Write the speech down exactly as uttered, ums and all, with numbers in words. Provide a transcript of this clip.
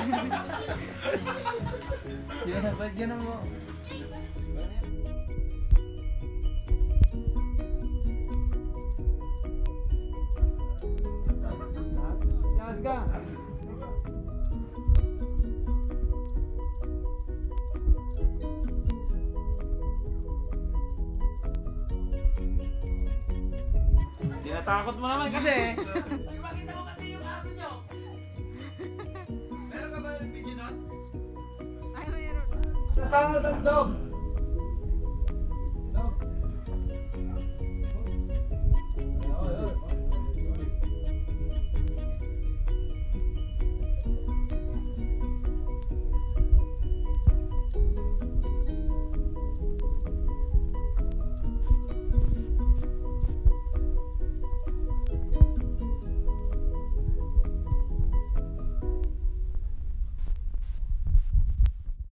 Yan, ba't yan mo? Yan ka! Tinatakot mo naman kasi. Makita ko kasi yung aso nyo. Meron ka ba yung video nun? Ay, mayroon. Kasama ng dog.